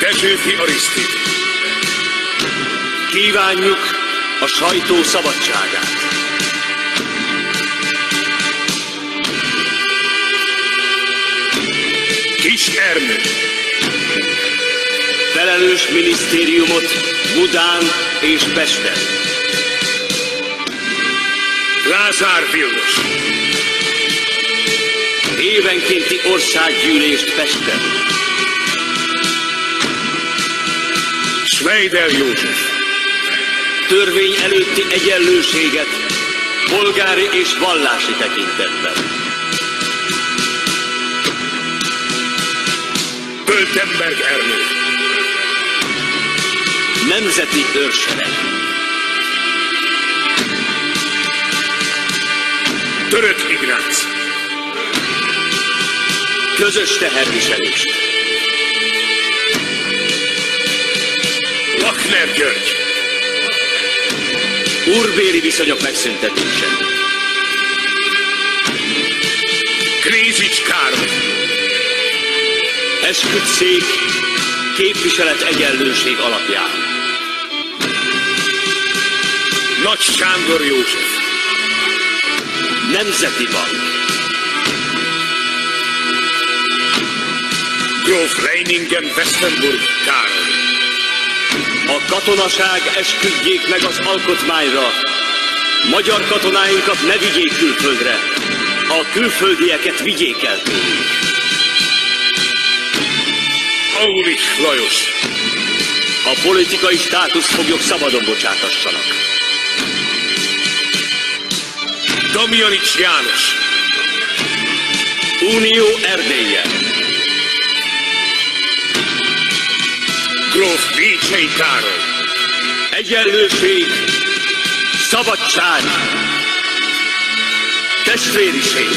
Dezsőfi Arisztid. Kívánjuk a sajtó szabadságát. Kis Ernő. Felelős minisztériumot Budán és Pesten. Lázár Vilmos. Évenkénti országgyűlést Pesten. Schweider József. Törvény előtti egyenlőséget polgári és vallási tekintetben. Töltenberg Ernő. Nemzeti őrsereg. Török Ignác. Közös teherviselés. Lachner György. Úrbéri viszonyok megszüntetése. Krézics Károly. Esküdtszék képviselet egyenlőség alapján. Nagy Sándor József. Nemzeti Bank. Gróf Leiningen-Westenburg Károly. A katonaság esküdjék meg az alkotmányra. Magyar katonáinkat ne vigyék külföldre. A külföldieket vigyék el tőlük. Aulich Lajos. A politikai státuszfoglyok szabadon bocsátassanak. Damjanics János. Unió Erdélye. Gróf Vécsei Károly. Egyenlőség, szabadság, testvériség.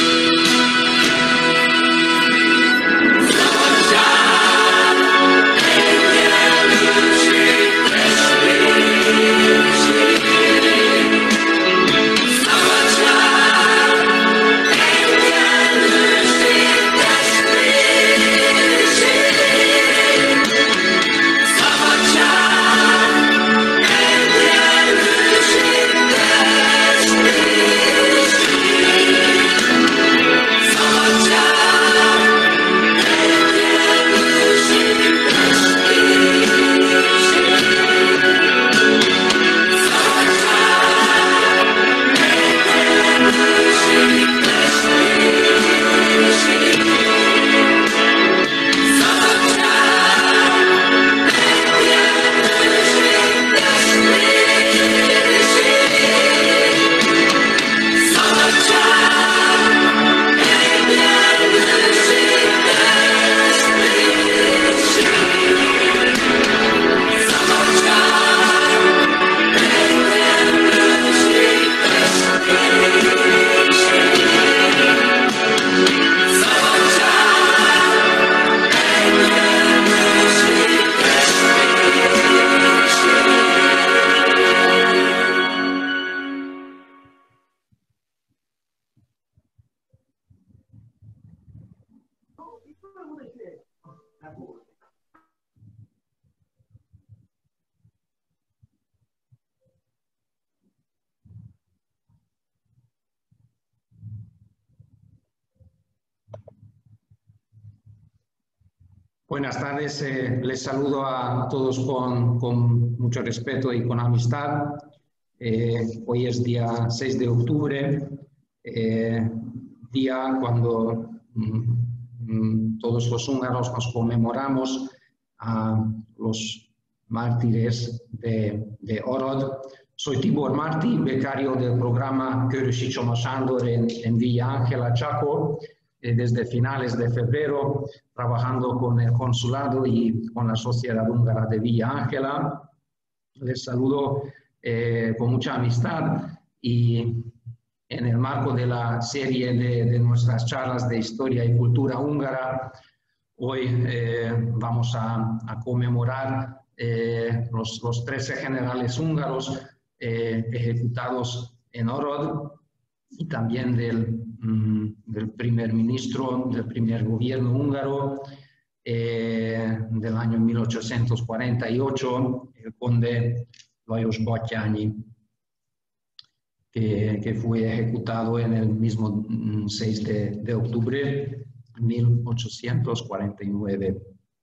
Buenas tardes, les saludo a todos con mucho respeto y con amistad. Hoy es día 6 de octubre, día cuando todos los húngaros nos conmemoramos a los mártires de Orod. Soy Tibor Martí, becario del programa Körösi Csoma Sándor en Villa Ángela, Chaco, desde finales de febrero, trabajando con el consulado y con la Sociedad Húngara de Villa Ángela. Les saludo con mucha amistad y en el marco de la serie de nuestras charlas de historia y cultura húngara, hoy vamos a conmemorar los 13 generales húngaros ejecutados en Orod y también del primer ministro, del primer gobierno húngaro, del año 1848, el conde Lajos Batthyány, que fue ejecutado en el mismo 6 de octubre de 1849.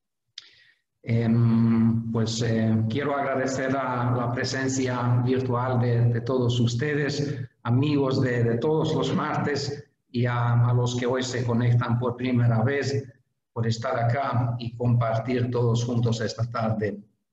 Quiero agradecer la presencia virtual de todos ustedes, amigos de todos los martes, y a los que hoy se conectan por primera vez, por estar acá y compartir todos juntos esta tarde.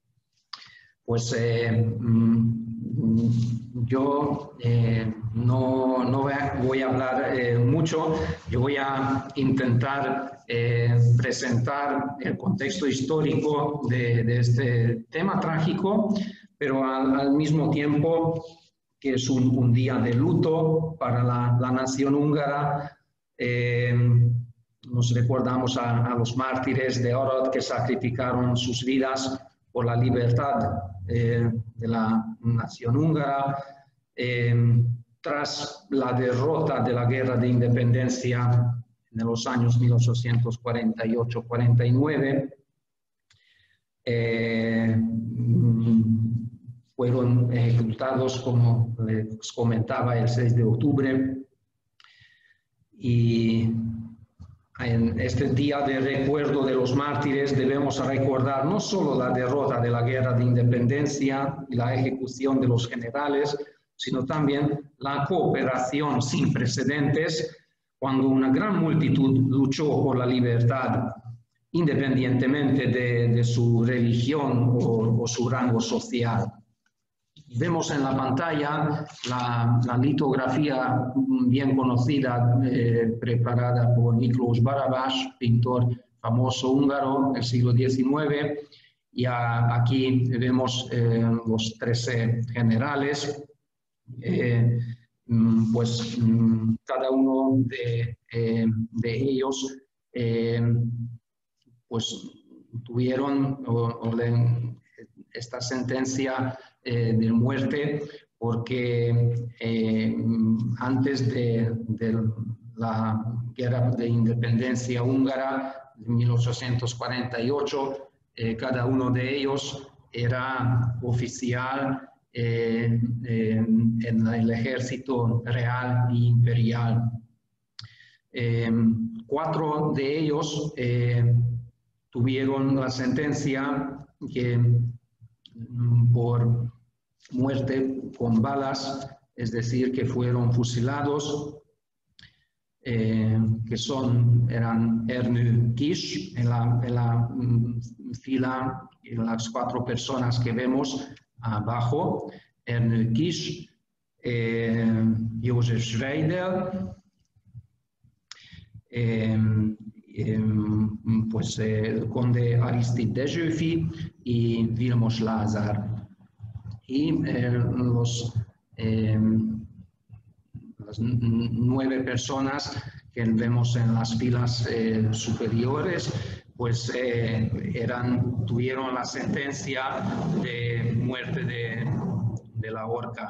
Yo no voy a hablar mucho, yo voy a intentar presentar el contexto histórico de este tema trágico, pero al mismo tiempo que es un día de luto para la nación húngara. Nos recordamos a los mártires de Arad que sacrificaron sus vidas por la libertad de la nación húngara. Tras la derrota de la guerra de independencia en los años 1848-49, fueron ejecutados, como les comentaba, el 6 de octubre. Y en este día de recuerdo de los mártires debemos recordar no solo la derrota de la guerra de independencia y la ejecución de los generales, sino también la cooperación sin precedentes cuando una gran multitud luchó por la libertad, independientemente de su religión o su rango social. Vemos en la pantalla la litografía bien conocida, preparada por Miklós Barabás, pintor famoso húngaro del siglo XIX, y aquí vemos los 13 generales. Cada uno de ellos tuvieron esta sentencia de muerte porque antes de la guerra de independencia húngara de 1848, cada uno de ellos era oficial en el ejército real e imperial. 4 de ellos tuvieron la sentencia por muerte con balas, es decir, que fueron fusilados, eran Ernő Kis, en la fila, en las 4 personas que vemos abajo, Ernő Kis, József Schreidel, el conde Aristid Dezsőfi y Vilmos Lázár. Y las 9 personas que vemos en las filas superiores, tuvieron la sentencia de muerte de la horca.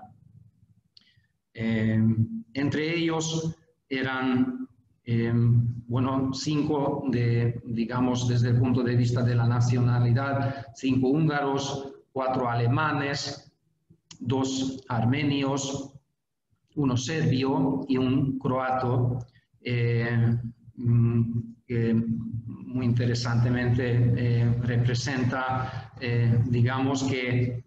Entre ellos eran 5 digamos, desde el punto de vista de la nacionalidad, 5 húngaros, 4 alemanes, 2 armenios, 1 serbio y 1 croato, que muy interesantemente representa, digamos, que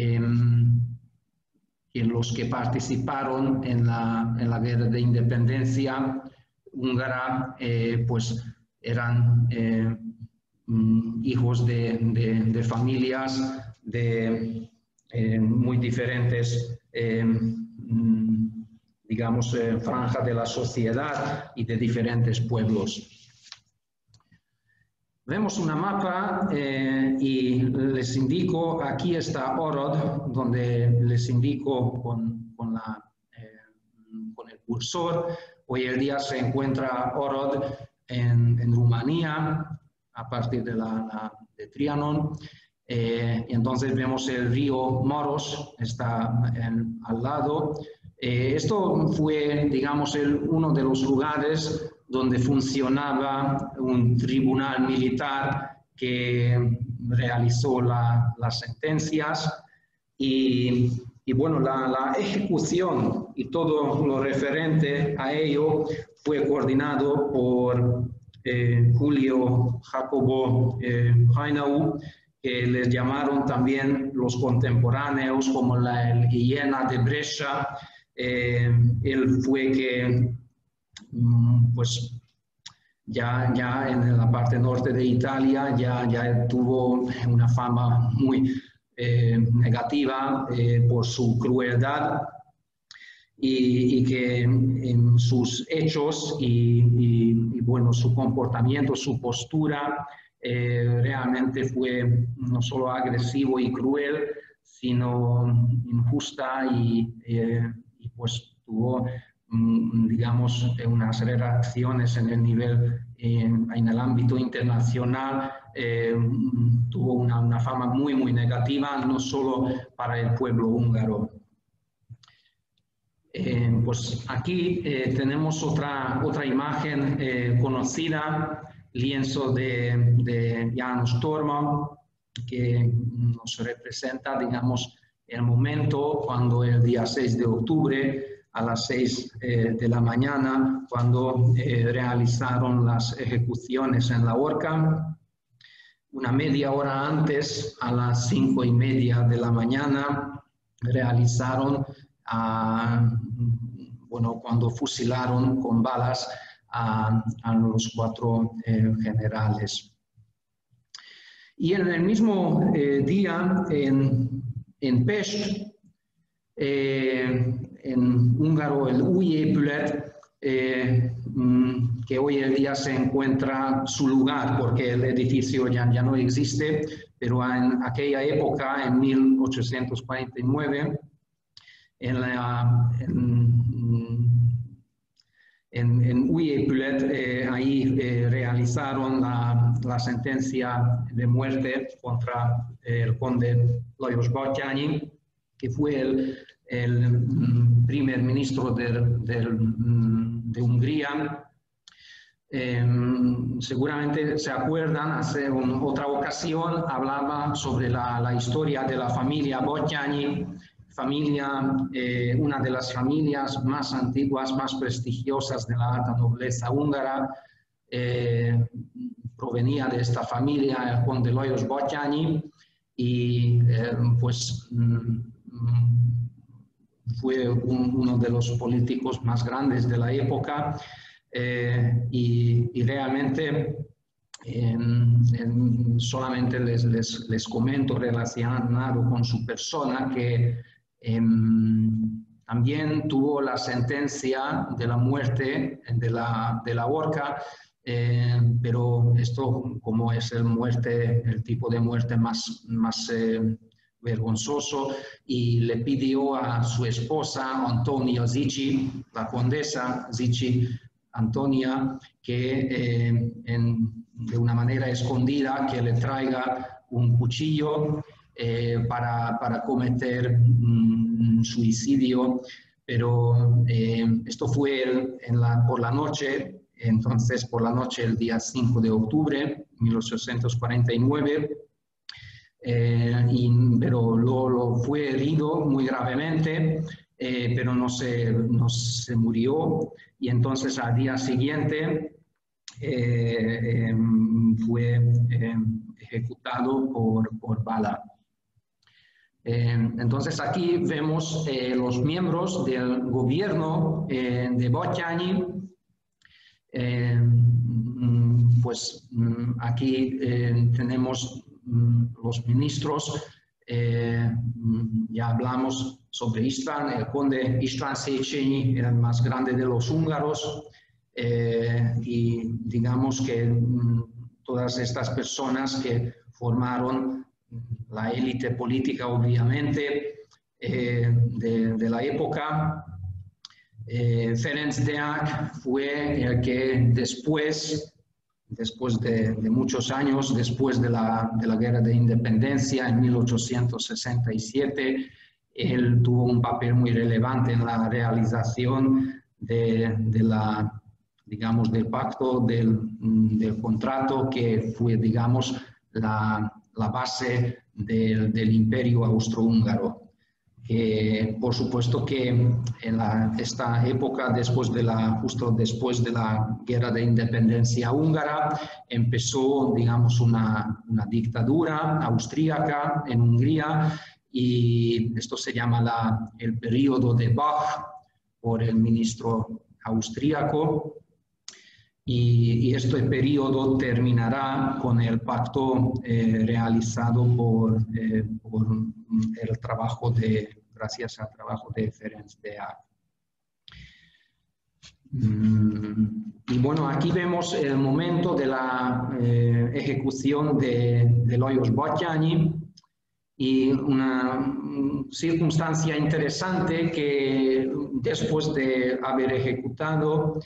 los que participaron en la guerra de independencia húngara, eran hijos de familias de muy diferentes, digamos, franjas de la sociedad y de diferentes pueblos. Vemos una mapa y les indico, aquí está Arad, donde les indico con el cursor. Hoy en día se encuentra Arad en Rumanía, a partir de Trianon. Entonces vemos el río Maros, está al lado. Esto fue, digamos, uno de los lugares donde funcionaba un tribunal militar que realizó las sentencias y bueno, la ejecución y todo lo referente a ello fue coordinado por Julio Jacobo Reinau, que les llamaron también los contemporáneos como el Hiena de Brescia. Él fue que pues ya en la parte norte de Italia ya tuvo una fama muy negativa por su crueldad y que en sus hechos y bueno, su comportamiento, su postura realmente fue no solo agresivo y cruel, sino injusta y pues tuvo, digamos, unas reacciones en el nivel, en el ámbito internacional, tuvo una fama muy negativa, no solo para el pueblo húngaro. Pues aquí tenemos otra imagen conocida, lienzo de János Torma, que nos representa, digamos, el momento cuando el día 6 de octubre a las 6 de la mañana, cuando realizaron las ejecuciones en la horca. Una media hora antes, a las 5:30 de la mañana, realizaron, bueno, cuando fusilaron con balas a los 4 generales. Y en el mismo día, en Pest, en húngaro el Újépület, que hoy en día se encuentra su lugar porque el edificio ya no existe, pero en aquella época, en 1849, en Újépület, ahí realizaron la sentencia de muerte contra el conde Lajos Batthyány, que fue el primer ministro de Hungría. Seguramente se acuerdan, hace otra ocasión hablaba sobre la historia de la familia Batthyány, una de las familias más antiguas, más prestigiosas de la alta nobleza húngara. Provenía de esta familia el conde Lajos Batthyány y pues fue uno de los políticos más grandes de la época y realmente solamente les comento relacionado con su persona que también tuvo la sentencia de la muerte de la horca, pero esto, como es el tipo de muerte más vergonzoso, y le pidió a su esposa Antonia Zichy, la condesa Zichy Antonia, que de una manera escondida que le traiga un cuchillo para cometer un suicidio, pero esto fue por la noche. Entonces, por la noche, el día 5 de octubre de 1849, pero lo fue herido muy gravemente, pero no se murió, y entonces al día siguiente fue ejecutado por bala. Entonces aquí vemos los miembros del gobierno de Batthyány. Pues aquí tenemos los ministros. Ya hablamos sobre István, el conde István Széchenyi, era el más grande de los húngaros, y digamos que todas estas personas que formaron la élite política, obviamente, de la época. Ferenc Deák fue el que después de muchos años, después de la Guerra de Independencia en 1867, él tuvo un papel muy relevante en la realización de digamos, del pacto, del contrato que fue, digamos, la base del Imperio Austrohúngaro. Por supuesto que en esta época, justo después de la Guerra de Independencia húngara, empezó, digamos, una dictadura austríaca en Hungría, y esto se llama el periodo de Bach por el ministro austríaco, y este periodo terminará con el pacto realizado gracias al trabajo de Ferenc Deák. Y bueno, aquí vemos el momento de la ejecución de Lajos Batthyány, y una circunstancia interesante que después de haber ejecutado,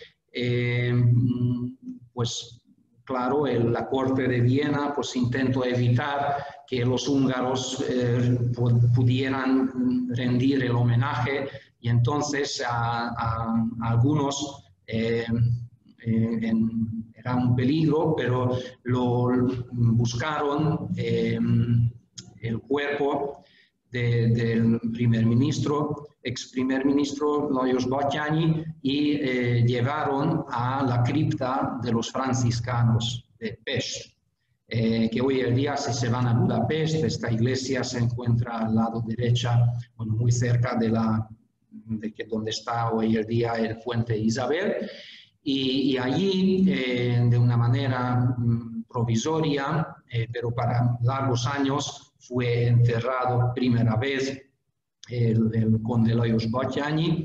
pues claro, la Corte de Viena pues intentó evitar que los húngaros pudieran rendir el homenaje, y entonces a algunos era un peligro, pero lo buscaron el cuerpo del ex primer ministro Lajos Batthyány, y llevaron a la cripta de los franciscanos de Pest, que hoy en día, si se van a Budapest, esta iglesia se encuentra al lado derecha, bueno, muy cerca de donde está hoy en día el Puente Isabel, y allí, de una manera provisoria, pero para largos años, fue enterrado primera vez el conde Lajos Batthyány,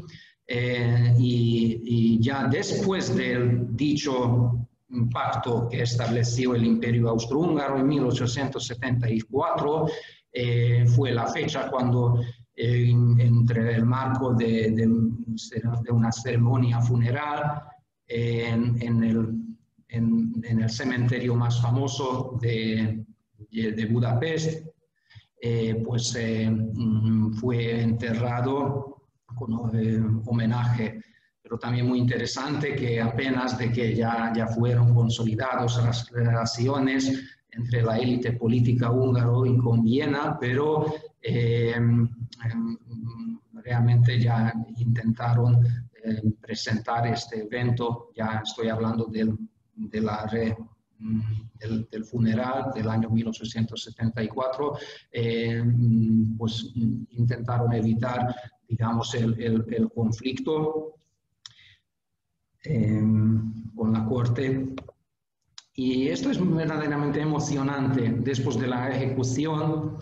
y ya después del dicho pacto que estableció el Imperio Austrohúngaro en 1874, fue la fecha cuando, entre el marco de una ceremonia funeral en el cementerio más famoso de Budapest, pues fue enterrado con homenaje. Pero también muy interesante que apenas de que ya fueron consolidadas las relaciones entre la élite política húngaro y con Viena, pero realmente ya intentaron presentar este evento. Ya estoy hablando del funeral del año 1874, pues intentaron evitar, digamos, el conflicto con la corte. Y esto es verdaderamente emocionante. Después de la ejecución,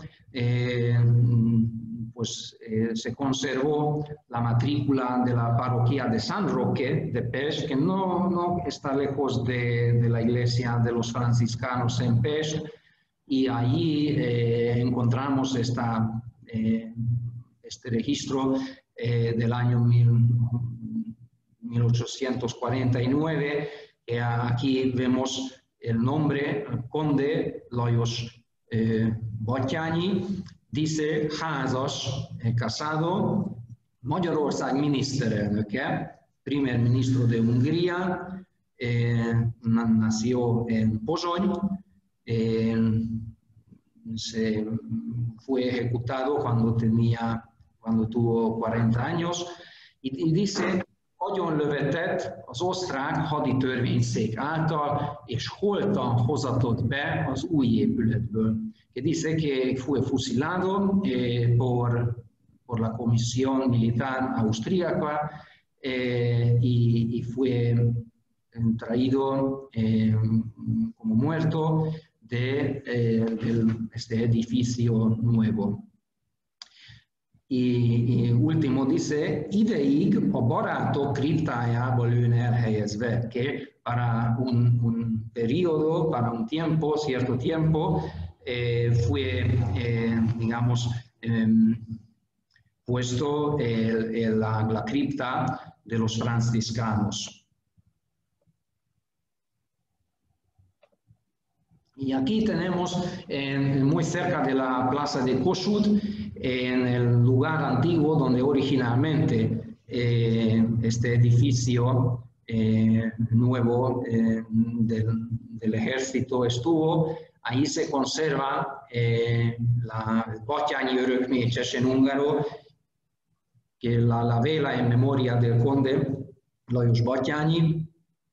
pues se conservó la matrícula de la parroquia de San Roque de Pest, que no está lejos de la iglesia de los franciscanos en Pest, y allí encontramos este registro del año 1849, que aquí vemos el nombre, conde Lajos Batthyány. Dice házas, casado, Magyarország miniszterelnöke, primer ministro de Hungría, nació en Pozsony, se fue ejecutado cuando tuvo 40 años, y dice: agyonlövetett az osztrák haditörvényszék által, és holtan hozatott be az új épületből. Que dice que fue fusilado por la Comisión Militar Austríaca, y fue traído como muerto de este edificio nuevo. Y último dice: ideig a barátok kriptájába lőn elhelyezve, que para un periodo, para un tiempo, cierto tiempo, fue, digamos, puesto la cripta de los franciscanos. Y aquí tenemos, muy cerca de la plaza de Kossuth, en el lugar antiguo donde originalmente este edificio nuevo del ejército estuvo. Ahí se conserva la Batthyány örökmécses en húngaro, que la vela en memoria del conde Lajos Batthyány.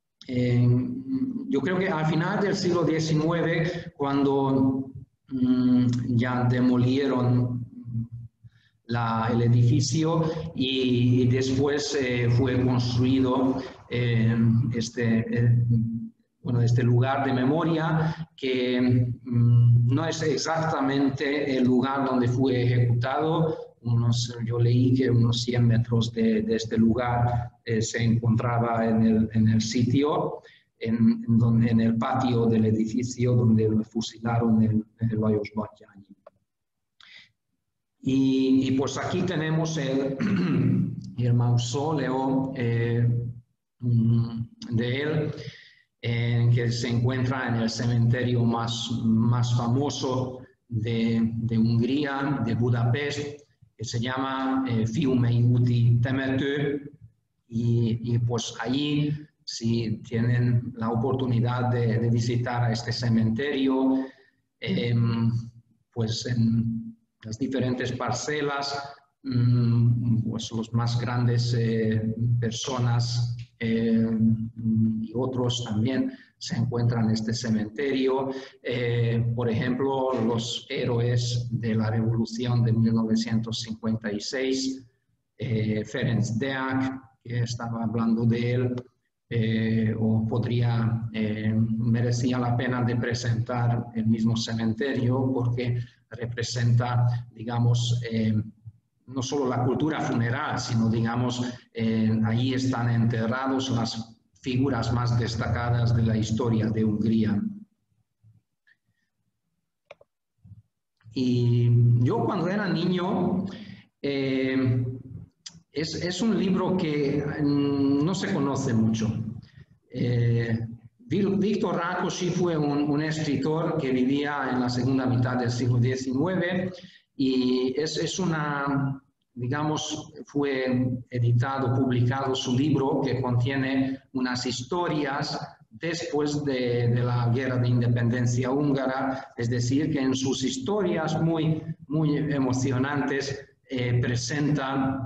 Yo creo que al final del siglo XIX, cuando ya demolieron el edificio y después fue construido este lugar de memoria, que no es exactamente el lugar donde fue ejecutado. Yo leí que unos 100 metros de este lugar se encontraba en el sitio, en el patio del edificio donde fusilaron el Lajos Batthyány. Y pues aquí tenemos el mausoleo de él, que se encuentra en el cementerio más famoso de Hungría, de Budapest, que se llama Fiumei úti temető, y pues allí, si tienen la oportunidad de visitar a este cementerio, pues en las diferentes parcelas, pues los más grandes personas y otros también se encuentran en este cementerio. Por ejemplo, los héroes de la Revolución de 1956, Ferenc Deák, que estaba hablando de él, o merecía la pena de presentar el mismo cementerio porque representa, digamos, no solo la cultura funeral, sino, digamos, allí están enterrados las figuras más destacadas de la historia de Hungría. Y yo cuando era niño, es un libro que no se conoce mucho. Viktor Rákosi fue un escritor que vivía en la segunda mitad del siglo XIX y digamos, fue editado, publicado su libro que contiene unas historias después de la Guerra de Independencia húngara, es decir, que en sus historias muy emocionantes presenta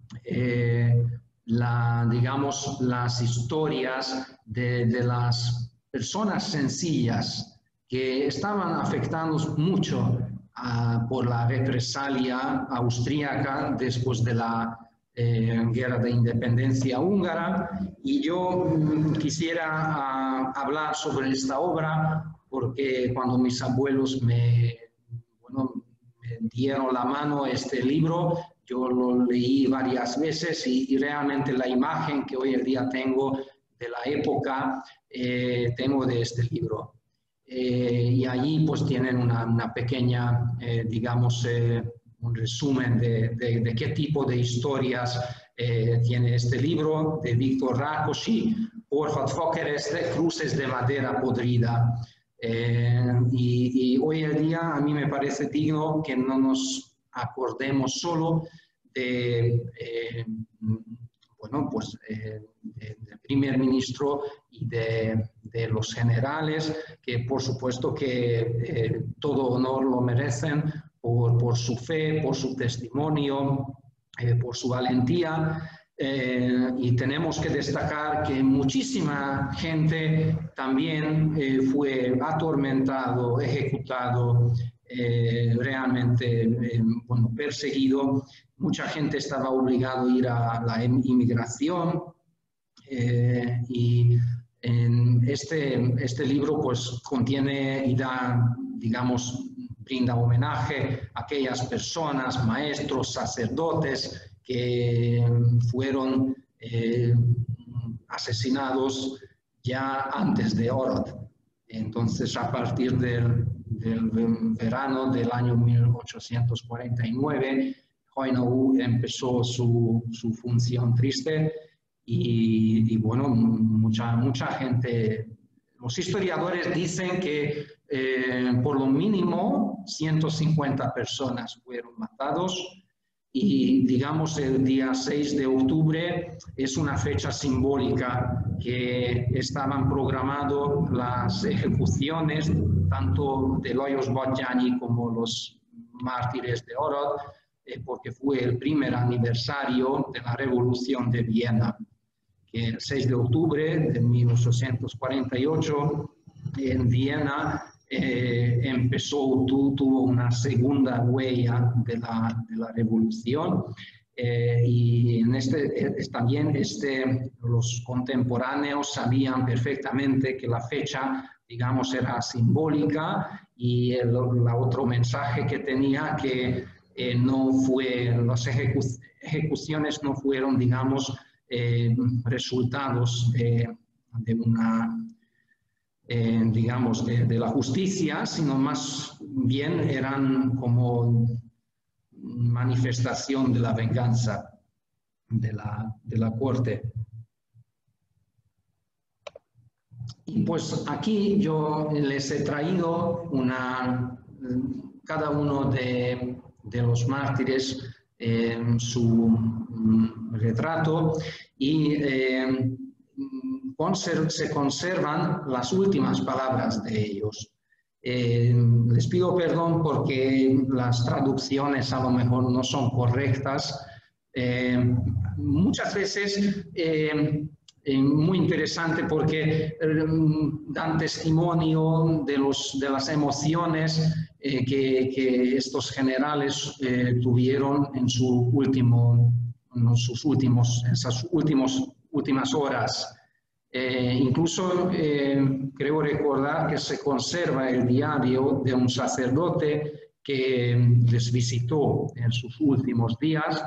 digamos, las historias de las personas sencillas que estaban afectados mucho por la represalia austríaca después de la Guerra de Independencia húngara. Y yo quisiera hablar sobre esta obra porque cuando mis abuelos me dieron la mano este libro, yo lo leí varias veces y realmente la imagen que hoy en día tengo de la época tengo de este libro. Y allí pues tienen una pequeña, digamos, un resumen de qué tipo de historias tiene este libro de Viktor Rákosi, Orfad Fakeresztek, cruces de madera podrida. Y hoy en día a mí me parece digno que no nos acordemos solo del primer ministro y de los generales, que por supuesto que todo honor lo merecen por su fe, por su testimonio, por su valentía. Y tenemos que destacar que muchísima gente también fue atormentado, ejecutado, realmente perseguido. Mucha gente estaba obligada a ir a la inmigración y este libro pues contiene y da, digamos, brinda homenaje a aquellas personas, maestros, sacerdotes que fueron asesinados ya antes de Orod. Entonces, a partir del verano del año 1849, Hainaut empezó su función triste y bueno, mucha gente, los historiadores dicen que por lo mínimo 150 personas fueron matados y digamos el día 6 de octubre es una fecha simbólica que estaban programadas las ejecuciones tanto de Lajos Batthyány como los mártires de Arad, porque fue el primer aniversario de la Revolución de Viena, que el 6 de octubre de 1848 en Viena tuvo una segunda huella de la revolución, y también los contemporáneos sabían perfectamente que la fecha, digamos, era simbólica, y el otro mensaje que tenía que las ejecuciones no fueron, digamos, resultados de una digamos, de la justicia, sino más bien eran como manifestación de la venganza de la corte. Y pues aquí yo les he traído cada uno de los mártires su retrato, y se conservan las últimas palabras de ellos. Les pido perdón porque las traducciones a lo mejor no son correctas. Muchas veces muy interesante porque dan testimonio de las emociones que estos generales tuvieron en esas últimas horas. Incluso creo recordar que se conserva el diario de un sacerdote que les visitó en sus últimos días.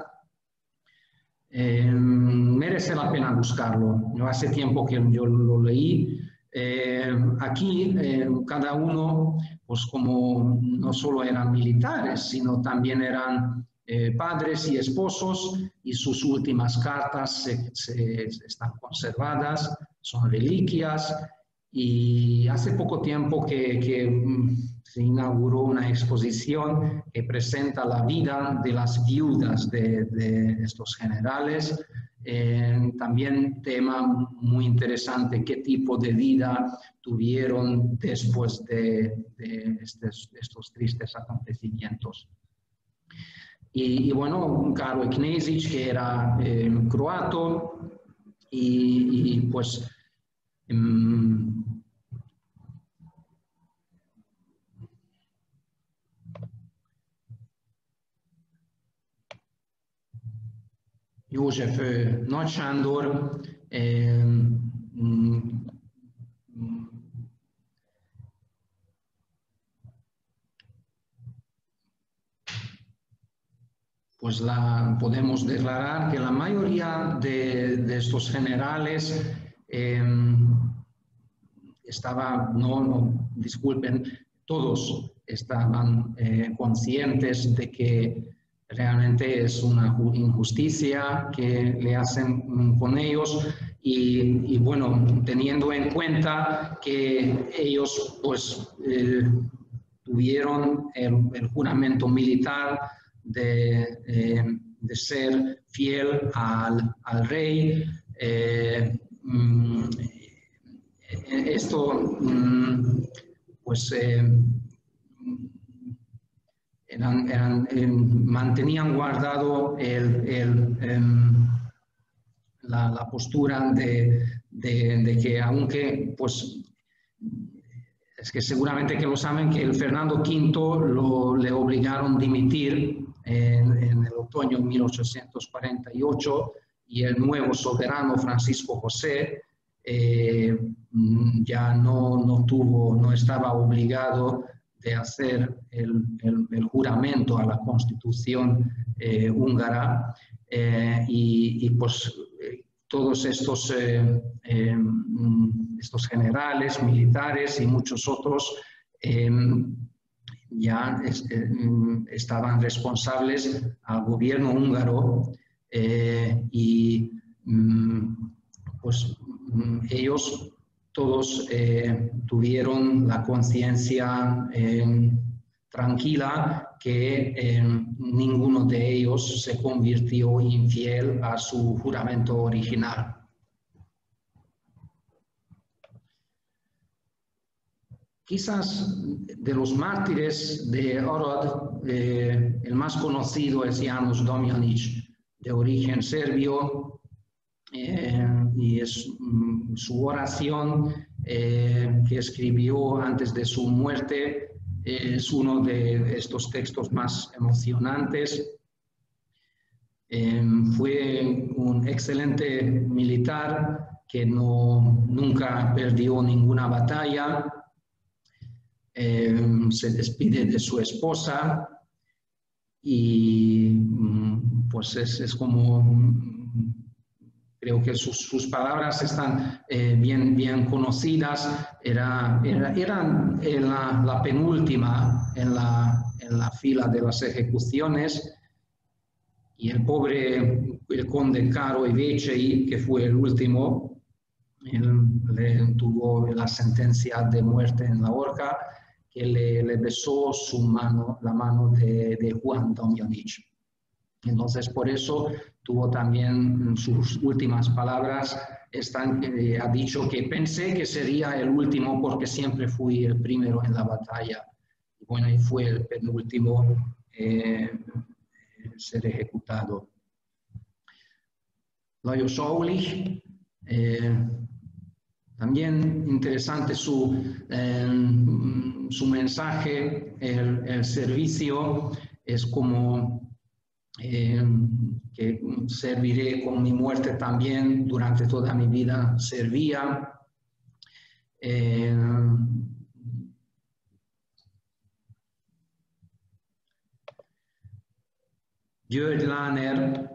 Merece la pena buscarlo. No hace tiempo que yo lo leí. Aquí cada uno, pues como no solo eran militares, sino también eran padres y esposos, y sus últimas cartas están conservadas, son reliquias. Y hace poco tiempo que se inauguró una exposición que presenta la vida de las viudas de estos generales. También tema muy interesante, qué tipo de vida tuvieron después de estos tristes acontecimientos. Y bueno, Karol Knežević, que era croato, y pues József Nagy Sándor, pues podemos declarar que la mayoría de estos generales disculpen, todos estaban conscientes de que realmente es una injusticia que le hacen con ellos, y bueno, teniendo en cuenta que ellos pues tuvieron el juramento militar de ser fiel al rey. Esto pues mantenían guardado la postura de que, aunque pues es que seguramente que lo saben, que el Fernando V le obligaron a dimitir en el otoño de 1848, y el nuevo soberano Francisco José ya no estaba obligado de hacer el juramento a la Constitución húngara, y pues todos estos generales, militares y muchos otros ya estaban responsables al gobierno húngaro, y pues ellos todos tuvieron la conciencia tranquila que ninguno de ellos se convirtió infiel a su juramento original. Quizás de los mártires de Orod, el más conocido es János Domjanić, de origen serbio, y es su oración que escribió antes de su muerte. Es uno de estos textos más emocionantes. Fue un excelente militar que nunca perdió ninguna batalla. Se despide de su esposa y pues es como, creo que sus palabras están bien conocidas. Eran la penúltima en la fila de las ejecuciones, y el conde Caro Ivecei, que fue el último, le tuvo la sentencia de muerte en la horca, que le besó la mano de Juan Domjanić. Entonces, por eso tuvo también sus últimas palabras, ha dicho que pensé que sería el último porque siempre fui el primero en la batalla. Y bueno, y fue el penúltimo ser ejecutado. Lajos Aulich, también interesante su mensaje. El servicio es como que serviré con mi muerte también. Durante toda mi vida servía. György Láner,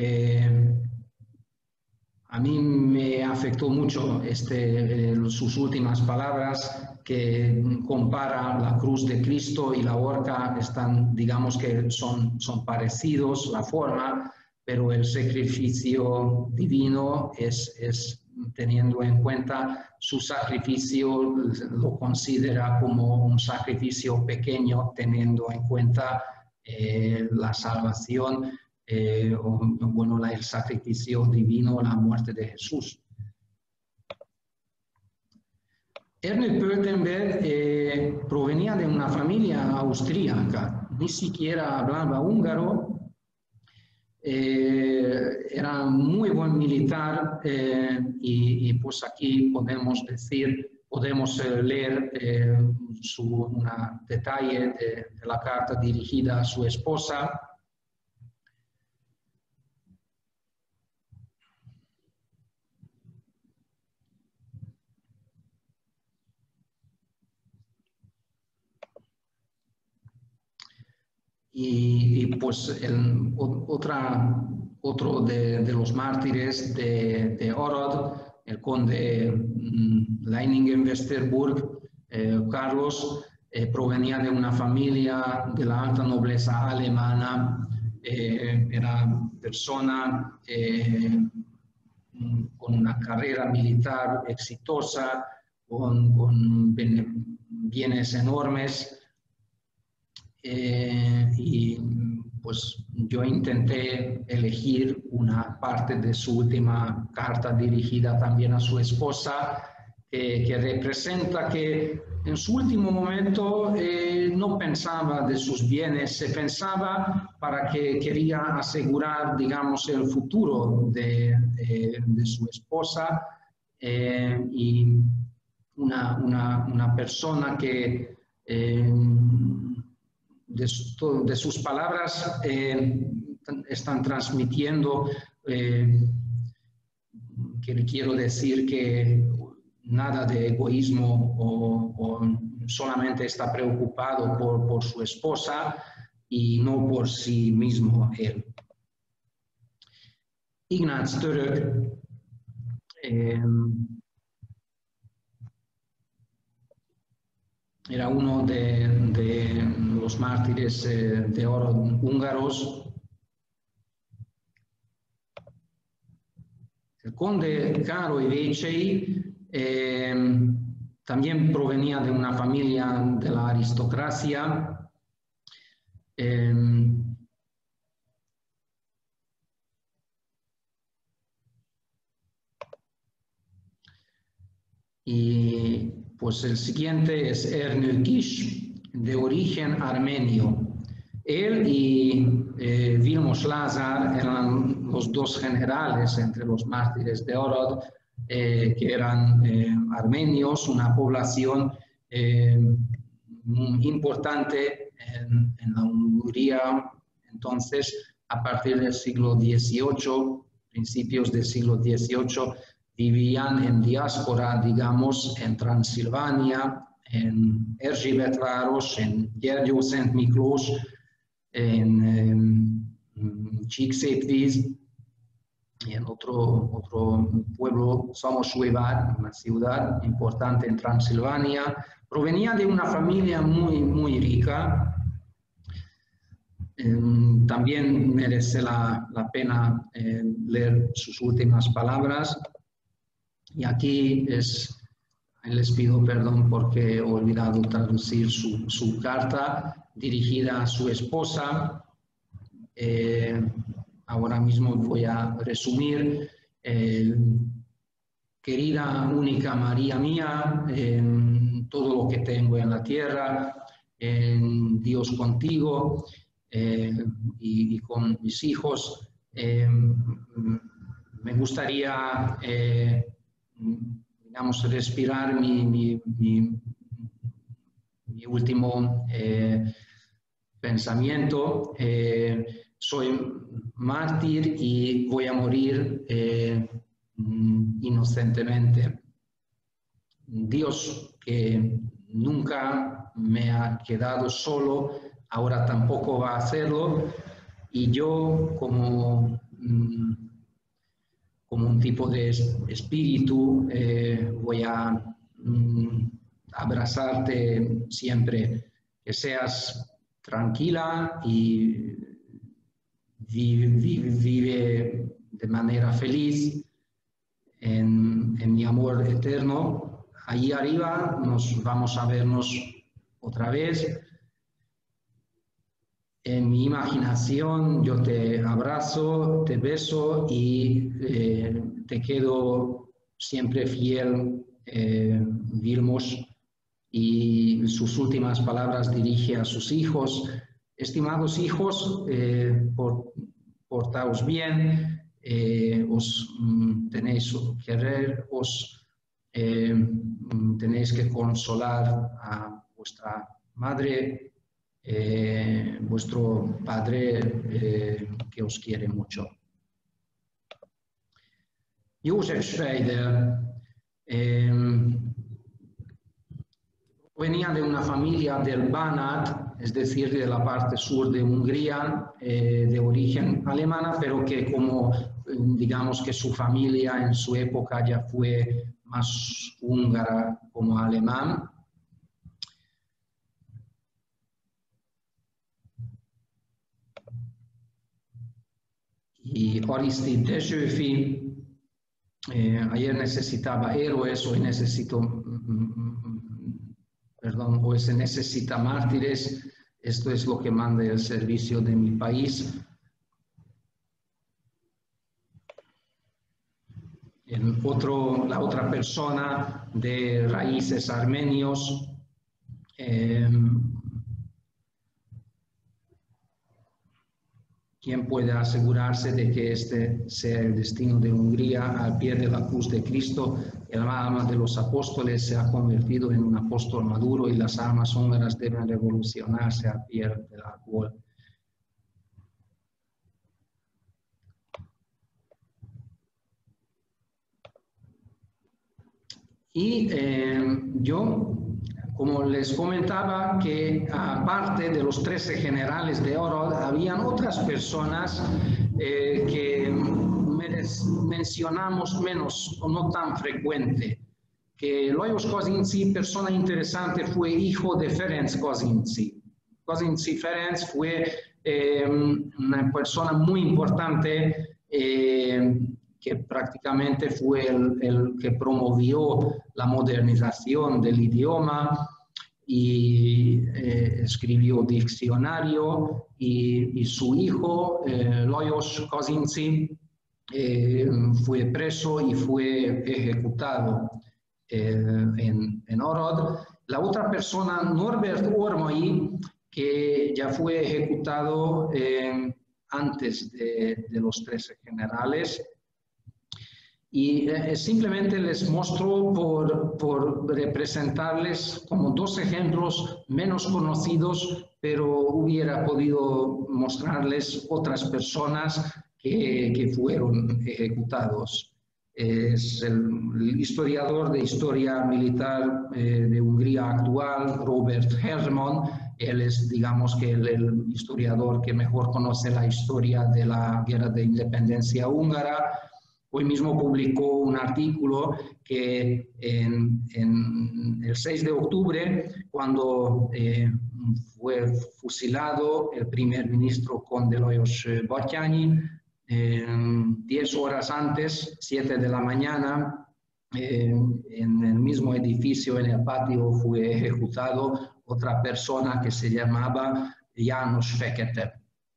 a mí me afectó mucho sus últimas palabras, que compara la cruz de Cristo y la horca. Digamos que son parecidos la forma, pero el sacrificio divino es teniendo en cuenta su sacrificio, lo considera como un sacrificio pequeño, teniendo en cuenta la salvación, el sacrificio divino, la muerte de Jesús. Ernest Pötenberg provenía de una familia austríaca, ni siquiera hablaba húngaro, era muy buen militar, y pues aquí podemos leer un detalle de la carta dirigida a su esposa. Y pues otro de los mártires de Orod, el conde Leiningen-Westerburg, Carlos, provenía de una familia de la alta nobleza alemana. Era persona con una carrera militar exitosa, con bienes enormes. Y pues yo intenté elegir una parte de su última carta dirigida también a su esposa, que representa que en su último momento no pensaba de sus bienes, se pensaba para que quería asegurar, digamos, el futuro de su esposa, y una persona que de sus palabras están transmitiendo que quiero decir que nada de egoísmo o solamente está preocupado por su esposa y no por sí mismo él. Ignác Török era uno de los mártires de Orod húngaros. El conde Caro Ivecei también provenía de una familia de la aristocracia, Y pues el siguiente es Ernő Kiss, de origen armenio. Él y Vilmos Lázár eran los dos generales entre los mártires de Orod, que eran armenios, una población importante en la Hungría. Entonces, a partir del siglo XVIII, principios del siglo XVIII, vivían en diáspora, digamos, en Transilvania, en Erzsébetváros, en Gyergyó-Szent Miklós, en Csíkszentvíz y en otro pueblo, Szamosújvár, una ciudad importante en Transilvania. Provenía de una familia muy rica. También merece la pena leer sus últimas palabras. Y aquí les pido perdón porque he olvidado traducir su carta dirigida a su esposa. Ahora mismo voy a resumir. Querida única María mía, todo lo que tengo en la tierra, Dios contigo y con mis hijos. Me gustaría digamos, respirar mi último pensamiento. Soy mártir y voy a morir inocentemente. Dios, que nunca me ha quedado solo, ahora tampoco va a hacerlo, y yo como un tipo de espíritu voy a abrazarte siempre, que seas tranquila y vive de manera feliz en mi amor eterno. Allí arriba nos vamos a vernos otra vez. En mi imaginación yo te abrazo, te beso y te quedo siempre fiel, Vilmos. Y sus últimas palabras dirige a sus hijos. Estimados hijos, portaos bien, os tenéis que querer, tenéis que consolar a vuestra madre, vuestro padre que os quiere mucho. József Schreider venía de una familia del Banat, es decir, de la parte sur de Hungría, de origen alemana, pero que como digamos que su familia en su época ya fue más húngara como alemán. Y Aristide Dessaugy, ayer necesitaba héroes, hoy hoy se necesita mártires. Esto es lo que manda el servicio de mi país. La otra persona de raíces armenios, ¿quién puede asegurarse de que este sea el destino de Hungría? Al pie de la cruz de Cristo, el alma de los apóstoles se ha convertido en un apóstol maduro y las almas húngaras deben revolucionarse al pie del árbol. Y yo, como les comentaba, que aparte de los 13 generales de Orod, habían otras personas que mencionamos menos o no tan frecuente. Que Lajos Kazinczy, persona interesante, fue hijo de Ferenc Kazinczy. Kazinczy Ferenc fue una persona muy importante que prácticamente fue el que promovió la modernización del idioma. y escribió diccionario, y su hijo, Lajos Kazinczy, fue preso y fue ejecutado en Orod. La otra persona, Norbert Ormai, que ya fue ejecutado antes de los 13 generales. Y simplemente les muestro por representarles como dos ejemplos menos conocidos, pero hubiera podido mostrarles otras personas que fueron ejecutados. Es el historiador de historia militar de Hungría actual, Robert Herman. Él es, digamos, que el historiador que mejor conoce la historia de la Guerra de Independencia húngara. Hoy mismo publicó un artículo que en el 6 de octubre, cuando fue fusilado el primer ministro conde Lajos Batthyány, 10 horas antes, 7 de la mañana, en el mismo edificio, en el patio, fue ejecutado otra persona que se llamaba János Fekete.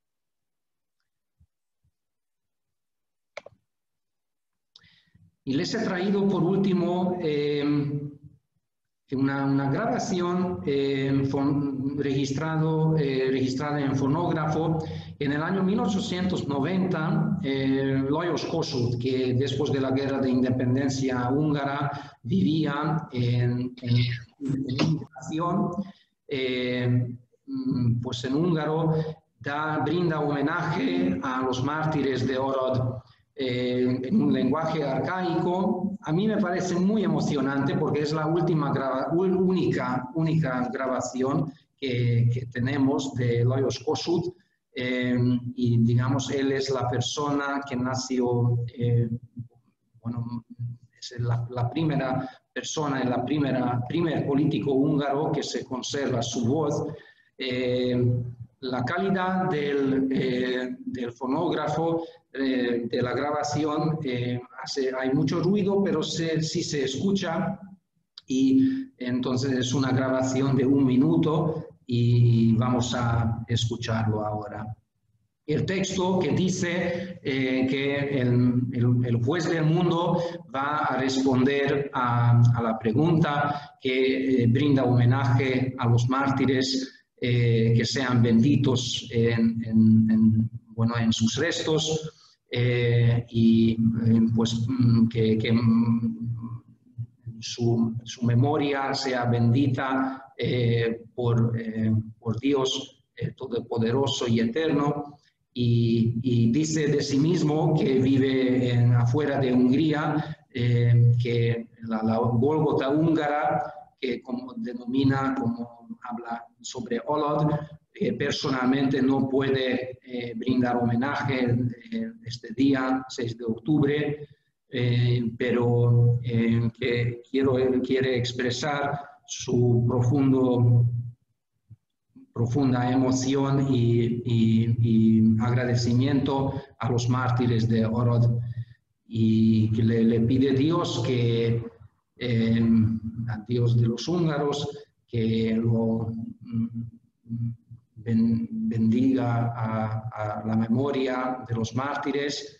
Y les he traído por último una grabación registrada en fonógrafo en el año 1890. Lajos Kossuth, que después de la Guerra de Independencia húngara vivía en migración, pues en húngaro brinda homenaje a los mártires de Orod en un lenguaje arcaico. A mí me parece muy emocionante porque es la única grabación que tenemos de Lajos Kossuth, y digamos, él es la persona que nació, bueno, es la primera persona, primer político húngaro que se conserva su voz. La calidad del fonógrafo, de la grabación, hay mucho ruido, pero sí se escucha, y entonces es una grabación de 1 minuto y vamos a escucharlo ahora. El texto que dice que el juez del mundo va a responder a la pregunta que brinda homenaje a los mártires, que sean benditos en sus restos, y pues que su memoria sea bendita por Dios Todopoderoso y Eterno. Y dice de sí mismo que vive afuera de Hungría, que la Gólgota húngara, que como denomina, como habla sobre Orod, personalmente no puede brindar homenaje este día, 6 de octubre, pero que quiere expresar su profunda emoción y agradecimiento a los mártires de Orod, y que le pide a Dios, a Dios de los húngaros, que lo bendiga a la memoria de los mártires.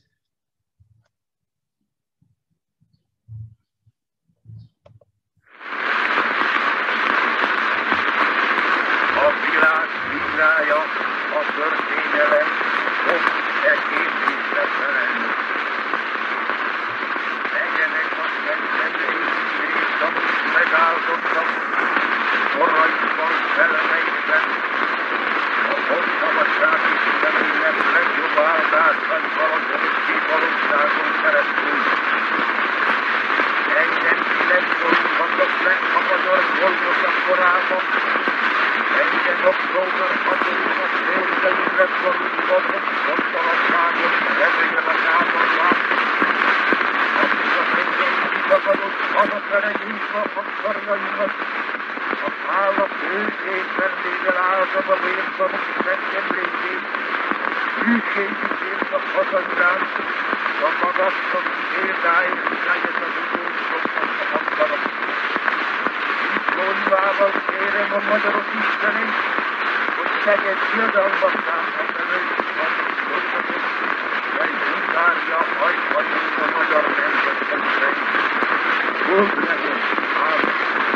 Hálával kérem a magyarok istenét, hogy tegyen diadalmakká emelőt hadonszorgatot, mely Hungária ajtajét a magyar nemzetnek. Volt legyen, ámen.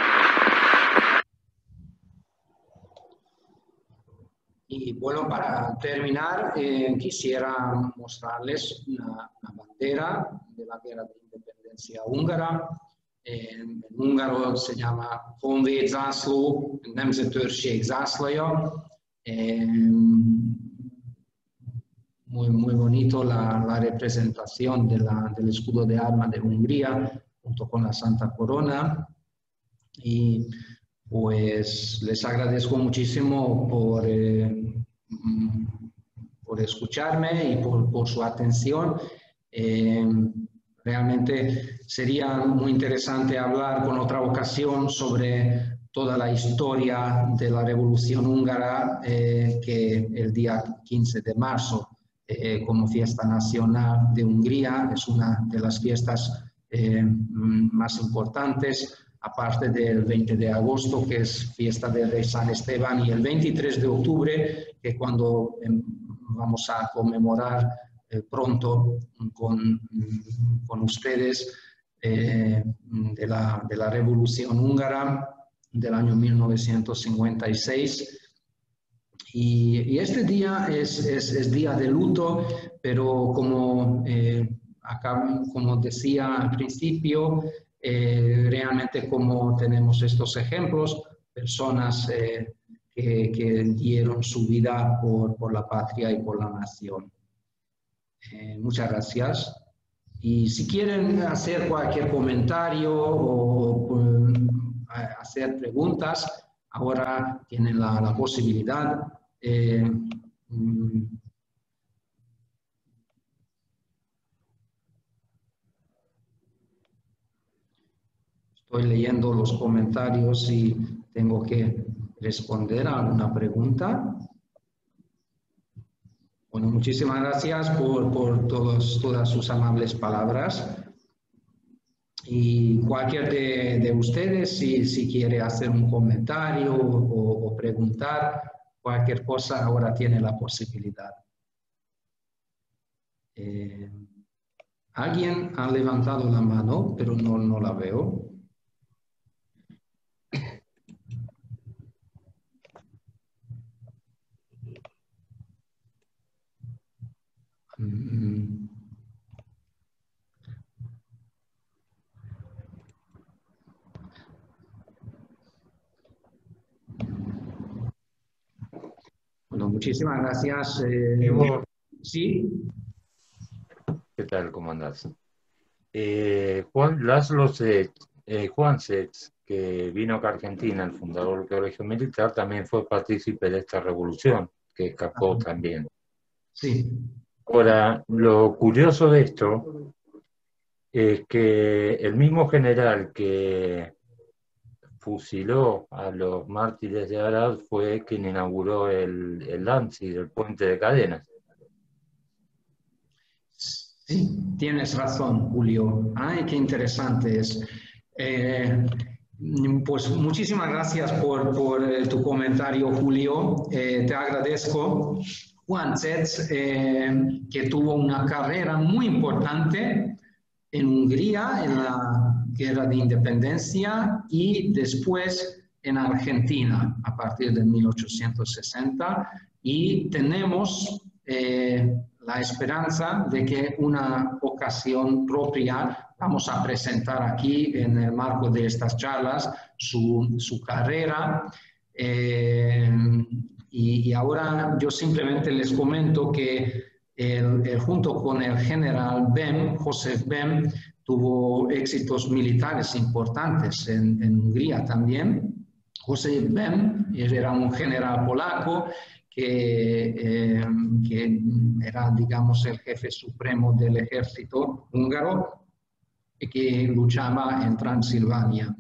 Y bueno, para terminar, quisiera mostrarles una bandera de la Guerra de Independencia húngara. En húngaro se llama Honvéd zászló, nemzetőrség zászlaja. Muy bonito la representación del escudo de arma de Hungría junto con la Santa Corona. Y pues les agradezco muchísimo por escucharme y por su atención. Realmente sería muy interesante hablar con otra ocasión sobre toda la historia de la Revolución Húngara, que el día 15 de marzo, como fiesta nacional de Hungría, es una de las fiestas más importantes, aparte del 20 de agosto, que es fiesta del Rey San Esteban, y el 23 de octubre, que cuando vamos a conmemorar pronto con ustedes de la Revolución Húngara del año 1956. Y este día es día de luto, pero como decía al principio, realmente como tenemos estos ejemplos, personas que dieron su vida por la patria y por la nación. Muchas gracias. Y si quieren hacer cualquier comentario o hacer preguntas, ahora tienen la posibilidad. Estoy leyendo los comentarios y tengo que responder a alguna pregunta. Bueno, muchísimas gracias por todas sus amables palabras. Y cualquier de ustedes, si quiere hacer un comentario o preguntar cualquier cosa, ahora tiene la posibilidad. Alguien ha levantado la mano, pero no la veo. Bueno, muchísimas gracias. Sí. ¿Qué tal? ¿Cómo andás? Juan Setz, que vino acá a Argentina, el fundador del Colegio Militar, también fue partícipe de esta revolución, que escapó también. Sí. Ahora, lo curioso de esto es que el mismo general que fusiló a los mártires de Arad fue quien inauguró el Danzig, el puente de cadenas. Sí, tienes razón, Julio. Ay, qué interesante es. Pues muchísimas gracias por tu comentario, Julio. Te agradezco. Juan Setz, que tuvo una carrera muy importante en Hungría, en la Guerra de Independencia, y después en Argentina, a partir de 1860. Y tenemos la esperanza de que una ocasión propia vamos a presentar aquí, en el marco de estas charlas, su carrera. Y ahora yo simplemente les comento que junto con el general Bem, Josef Bem, tuvo éxitos militares importantes en Hungría también. Josef Bem era un general polaco que era, digamos, el jefe supremo del ejército húngaro y que luchaba en Transilvania.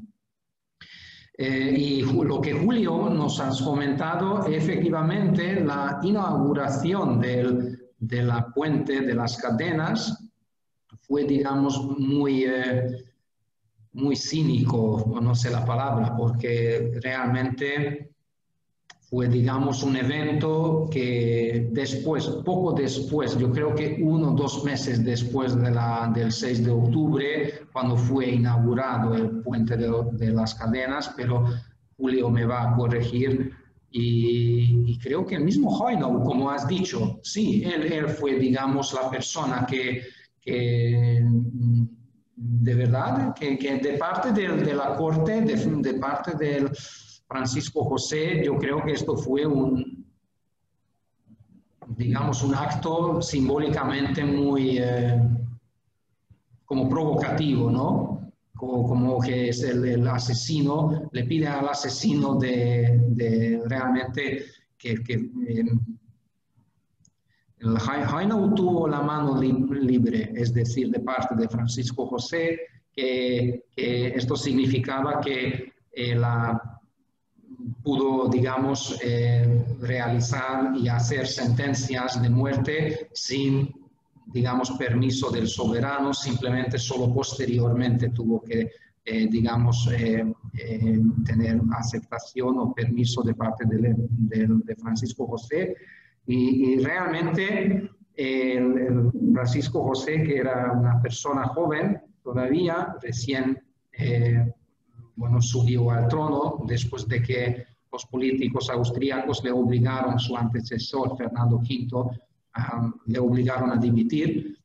Y lo que Julio nos ha comentado, efectivamente, la inauguración de la puente de las cadenas fue, digamos, muy muy cínico, no sé la palabra, porque realmente fue, digamos, un evento que después, poco después, yo creo que 1 o 2 meses después del 6 de octubre, cuando fue inaugurado el puente de las cadenas, pero Julio me va a corregir, y creo que el mismo Hoynow, como has dicho, sí, él fue, digamos, la persona que de verdad, que de parte de la corte, de parte del Francisco José, yo creo que esto fue digamos, un acto simbólicamente muy como provocativo, ¿no? Como que es el asesino, le pide al asesino de realmente que el Hoynow tuvo la mano libre, es decir, de parte de Francisco José, que esto significaba que pudo, digamos, realizar y hacer sentencias de muerte sin, digamos, permiso del soberano, simplemente solo posteriormente tuvo que, digamos, tener aceptación o permiso de parte de Francisco José. Y realmente el Francisco José, que era una persona joven todavía, recién bueno, subió al trono después de que los políticos austríacos le obligaron, su antecesor Fernando V, le obligaron a dimitir.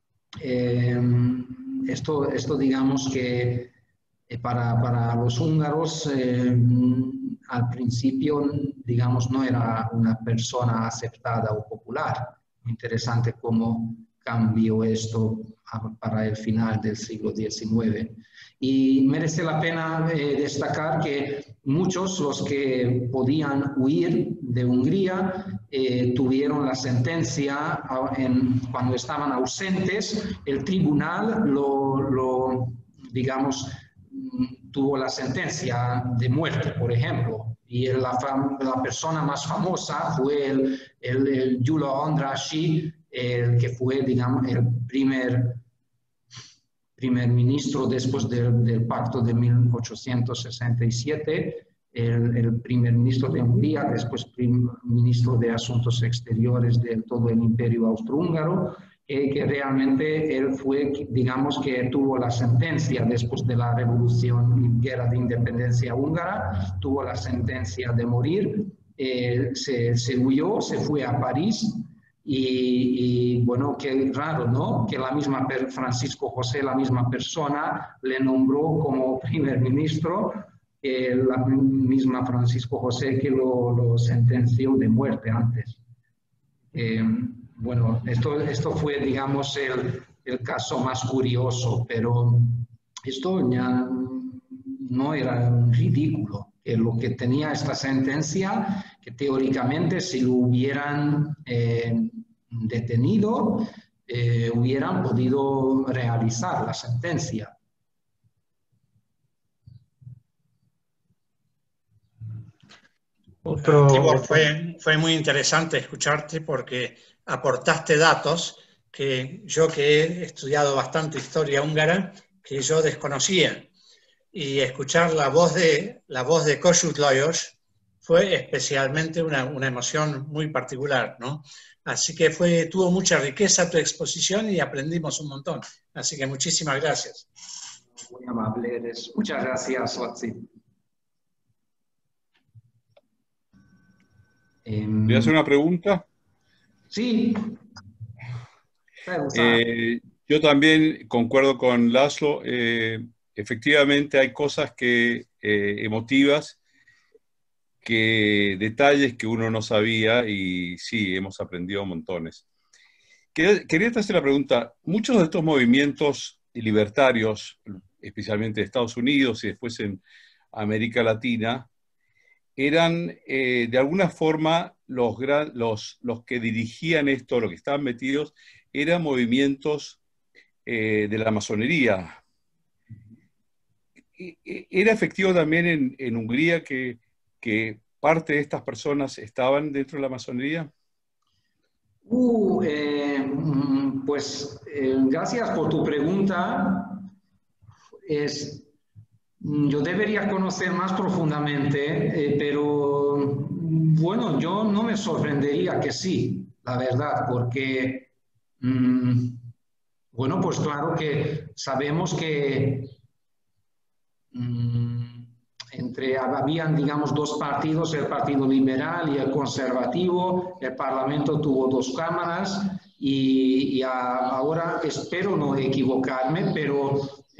Esto digamos que para los húngaros al principio, digamos, no era una persona aceptada o popular. Muy interesante cómo cambió esto para el final del siglo XIX. Y merece la pena destacar que muchos, los que podían huir de Hungría, tuvieron la sentencia cuando estaban ausentes. El tribunal digamos, tuvo la sentencia de muerte, por ejemplo. Y la persona más famosa fue el Gyula Andrássy, que fue, digamos, el primer ministro después del pacto de 1867, el primer ministro de Hungría, después ministro de Asuntos Exteriores de todo el Imperio Austrohúngaro, que realmente él fue, digamos, que tuvo la sentencia después de la revolución, guerra de independencia húngara, tuvo la sentencia de morir, se huyó, se fue a París. Y bueno, qué raro, ¿no? Que la misma Francisco José, la misma persona, le nombró como primer ministro, la misma Francisco José que lo sentenció de muerte antes. Bueno, esto fue, digamos, el caso más curioso, pero esto ya no era un ridículo. Que lo que tenía esta sentencia, que teóricamente si lo hubieran detenido, hubieran podido realizar la sentencia. Tibor, fue muy interesante escucharte porque aportaste datos que yo, que he estudiado bastante historia húngara, que yo desconocía. Y escuchar la voz de Kossuth Lajos fue especialmente una emoción muy particular, ¿no? Así que tuvo mucha riqueza tu exposición y aprendimos un montón. Así que muchísimas gracias. Muy amable eres. Muchas gracias, Otzi. ¿Voy a hacer una pregunta? Sí. Yo también concuerdo con Laszlo. Efectivamente hay cosas emotivas, detalles que uno no sabía, y sí, hemos aprendido montones. Quería hacer la pregunta, muchos de estos movimientos libertarios, especialmente de Estados Unidos y después en América Latina, eran de alguna forma los que dirigían esto, los que estaban metidos, eran movimientos de la masonería. ¿Era efectivo también en Hungría que parte de estas personas estaban dentro de la masonería? Pues gracias por tu pregunta. Yo debería conocer más profundamente, pero bueno, yo no me sorprendería que sí, la verdad, porque, bueno, pues claro que sabemos que habían, digamos, dos partidos, el Partido Liberal y el Conservativo. El Parlamento tuvo dos cámaras y ahora espero no equivocarme, pero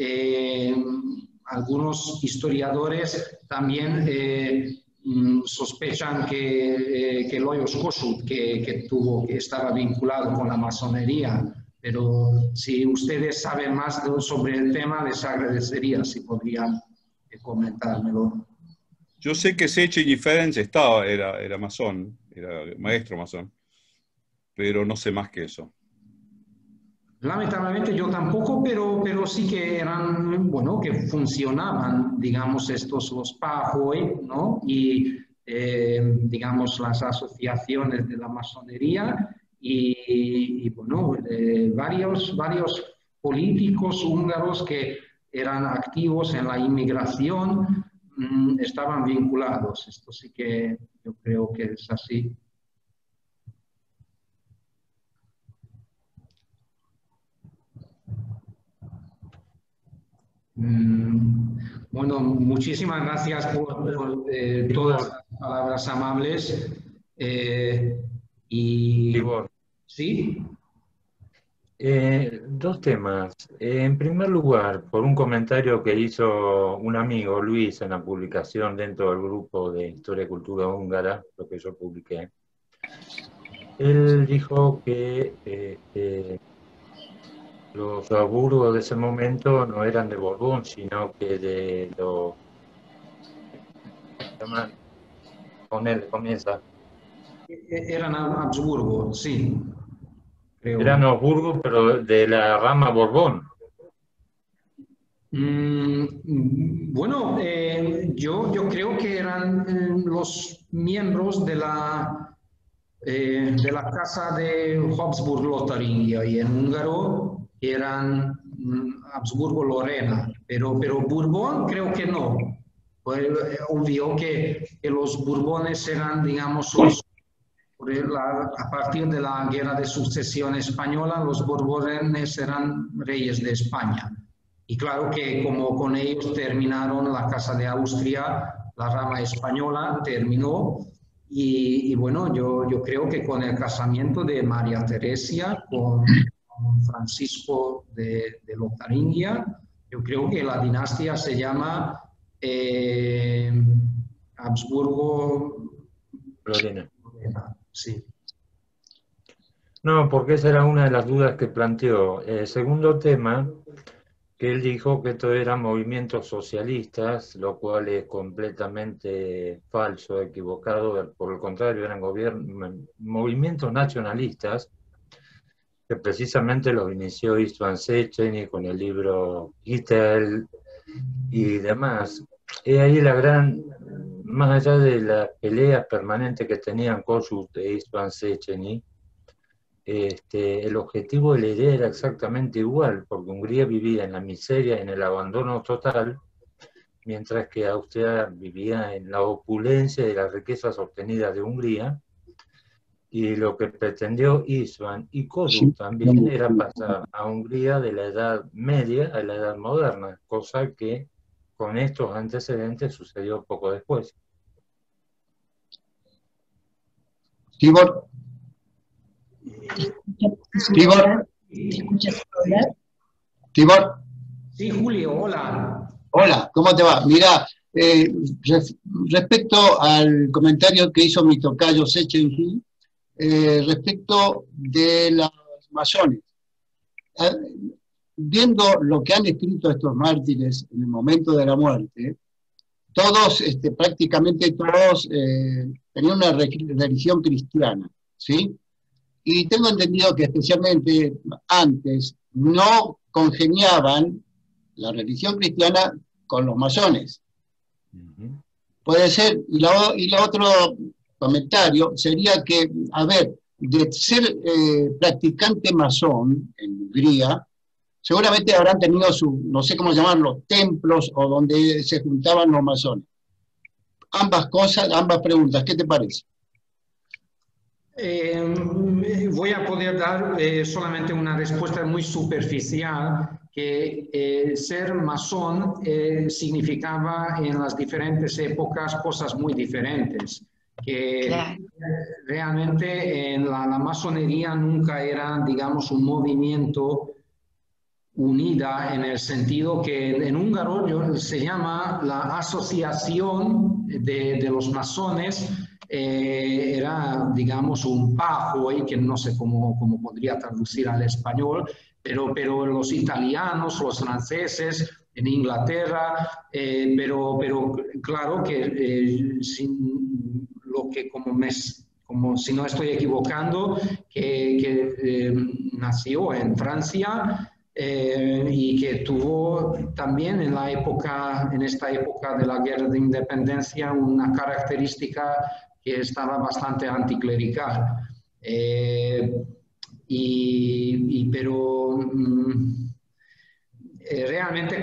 algunos historiadores también sospechan que Lajos Kossuth, que estaba vinculado con la masonería. Pero si ustedes saben más sobre el tema, les agradecería si podrían comentármelo. Yo sé que Széchenyi Ferenc era masón, era maestro masón, pero no sé más que eso. Lamentablemente yo tampoco, pero sí que eran, bueno, que funcionaban, digamos, los PAJOE, ¿no? Y, digamos, las asociaciones de la masonería y bueno, varios políticos húngaros que eran activos en la inmigración estaban vinculados. Esto sí que yo creo que es así. Bueno, muchísimas gracias por todas las palabras amables. ¿Sí? Dos temas. En primer lugar, por un comentario que hizo un amigo, Luis, en la publicación dentro del grupo de Historia y Cultura Húngara, lo que yo publiqué. Él dijo que los Habsburgo de ese momento no eran de Borbón, sino que de los... Con él comienza. Eran Habsburgo, sí. Creo. Eran Habsburgo, pero de la rama Borbón. Bueno, yo creo que eran los miembros de la casa de Habsburg-Lotaringia, y en húngaro eran Habsburgo-Lorena, pero Borbón creo que no. Pues, obvio que los Borbones eran, digamos, a partir de la Guerra de Sucesión Española, los Borbones eran reyes de España. Y claro que como con ellos terminaron la Casa de Austria, la rama española terminó. Y bueno, yo creo que con el casamiento de María Teresia con Francisco de Lotaringia, yo creo que la dinastía se llama Lorena. Sí. No, porque esa era una de las dudas que planteó. El segundo tema, que él dijo que esto eran movimientos socialistas, lo cual es completamente falso, equivocado. Por el contrario, eran movimientos nacionalistas, que precisamente los inició István Széchenyi con el libro Hitler y demás. Y ahí la gran, más allá de la pelea permanente que tenían Kossuth e István Széchenyi, el objetivo de la idea era exactamente igual, porque Hungría vivía en la miseria, en el abandono total, mientras que Austria vivía en la opulencia de las riquezas obtenidas de Hungría, y lo que pretendió István y Kossuth también era pasar a Hungría de la Edad Media a la Edad Moderna, cosa que con estos antecedentes sucedió poco después. Tibor. Tibor. Tibor. Sí, Julio, hola. Hola, ¿cómo te va? Mira, respecto al comentario que hizo mi tocayo Széchenyi, respecto de las masones. Viendo lo que han escrito estos mártires en el momento de la muerte, todos, prácticamente todos, tenían una religión cristiana, ¿sí? Y tengo entendido que especialmente antes no congeniaban la religión cristiana con los masones. Puede ser, y lo otro comentario sería que, a ver, de ser practicante masón en Hungría, seguramente habrán tenido no sé cómo llamarlo, templos o donde se juntaban los masones. Ambas cosas, ambas preguntas, ¿qué te parece? Voy a poder dar solamente una respuesta muy superficial, que ser masón significaba en las diferentes épocas cosas muy diferentes, que Claro. realmente en la masonería nunca era, digamos, un movimiento unida, en el sentido que en húngaro se llama la asociación de los masones. Era, digamos, un PAJOY, que no sé cómo podría traducir al español, pero los italianos, los franceses, en Inglaterra, pero claro que lo que como si no estoy equivocando, que nació en Francia, y que tuvo también en esta época de la Guerra de Independencia una característica que estaba bastante anticlerical. Pero realmente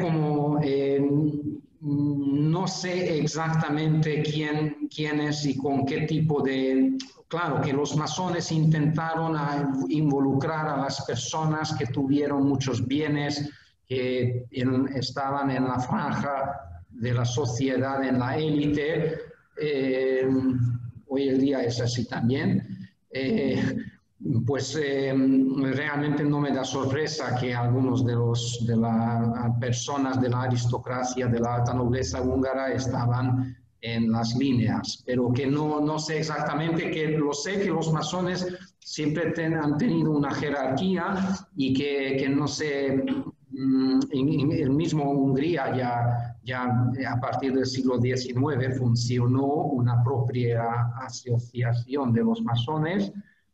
no sé exactamente quiénes y con qué tipo de... Claro que los masones intentaron involucrar a las personas que tuvieron muchos bienes, que estaban en la franja de la sociedad, en la élite. Hoy en día es así también. Realmente no me da sorpresa que algunos de las personas de la aristocracia, de la alta nobleza húngara, estaban en las líneas, pero que no sé exactamente, sé que los masones siempre han tenido una jerarquía, y que no sé, en el mismo Hungría ya a partir del siglo XIX funcionó una propia asociación de los masones,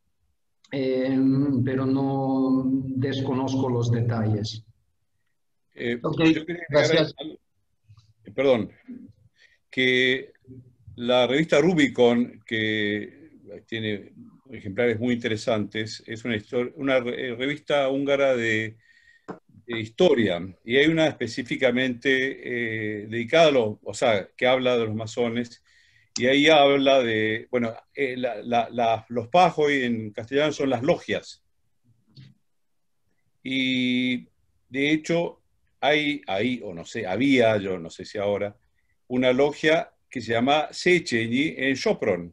pero no desconozco los detalles. Okay, yo quería gracias. perdón, que la revista Rubicon, que tiene ejemplares muy interesantes, es una revista húngara de historia, y hay una específicamente dedicada que habla de los masones, y ahí habla de, bueno, los PAJOY en castellano son las logias, y de hecho o no sé, había, yo no sé si ahora, una logia que se llama Széchenyi en Sopron.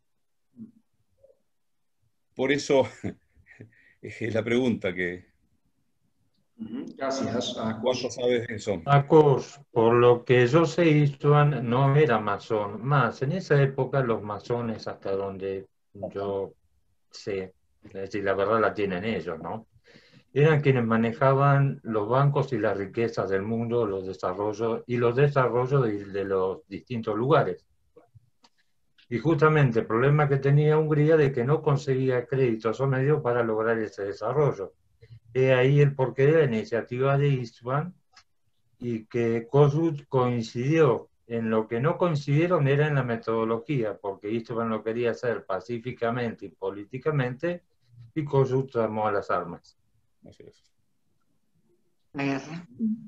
Por eso es la pregunta que... Gracias. ¿Cuánto sabes de eso? Marcos, por lo que yo sé, Istvan no era masón. Más, en esa época los masones, hasta donde yo sé, es decir, la verdad la tienen ellos, ¿no? Eran quienes manejaban los bancos y las riquezas del mundo, los desarrollos de los distintos lugares. Y justamente el problema que tenía Hungría de que no conseguía créditos o medios para lograr ese desarrollo. He ahí el porqué de la iniciativa de Istvan, y que Kossuth coincidió. En lo que no coincidieron era en la metodología, porque Istvan lo quería hacer pacíficamente y políticamente, y Kossuth tomó las armas. Así es. La guerra.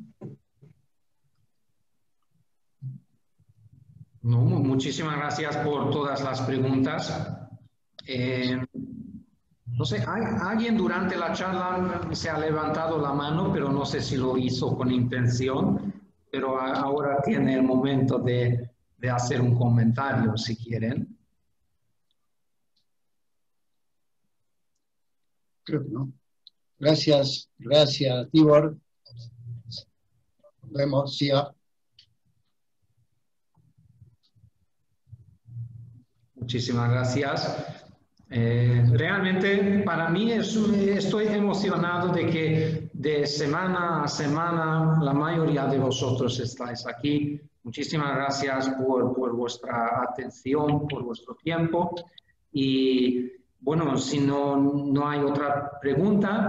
No, muchísimas gracias por todas las preguntas. No sé, alguien durante la charla se ha levantado la mano, pero no sé si lo hizo con intención, pero ahora tiene el momento de hacer un comentario, si quieren. Creo que no. Gracias, Tibor. Nos vemos, Sia. Muchísimas gracias. Realmente para mí estoy emocionado de que de semana a semana la mayoría de vosotros estáis aquí. Muchísimas gracias por vuestra atención, por vuestro tiempo. Y bueno, si no hay otra pregunta,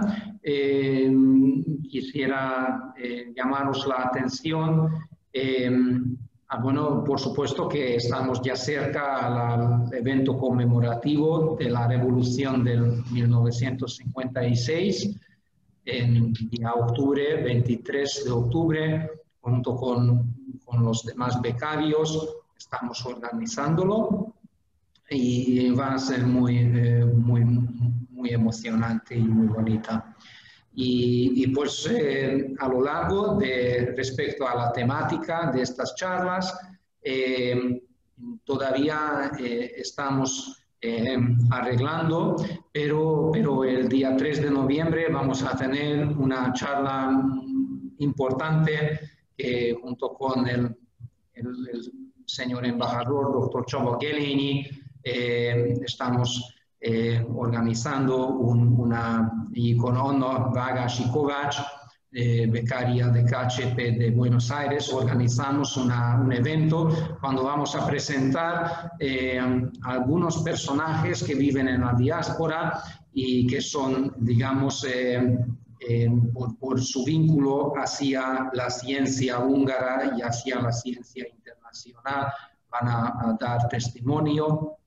quisiera llamaros la atención. Bueno, por supuesto que estamos ya cerca al evento conmemorativo de la Revolución del 1956. en día octubre, 23 de octubre, junto con los demás becarios, estamos organizándolo y va a ser muy emocionante y muy bonita. Y pues a lo largo respecto a la temática de estas charlas, todavía estamos arreglando, pero el día 3 de noviembre vamos a tener una charla importante junto con el señor embajador, doctor Csaba Gelényi. Estamos organizando y con Anna Vágási Kovács, becaria de KCP de Buenos Aires, organizamos un evento cuando vamos a presentar algunos personajes que viven en la diáspora y que son, digamos, por su vínculo hacia la ciencia húngara y hacia la ciencia internacional, van a dar testimonio.